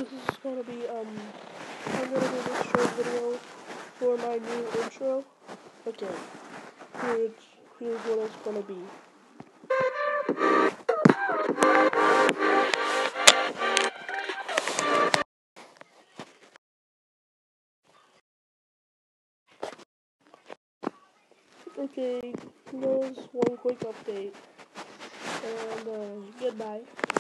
this is gonna be I'm gonna do this short video for my new intro. Okay, here's what it's gonna be. Okay, here's one quick update, and goodbye.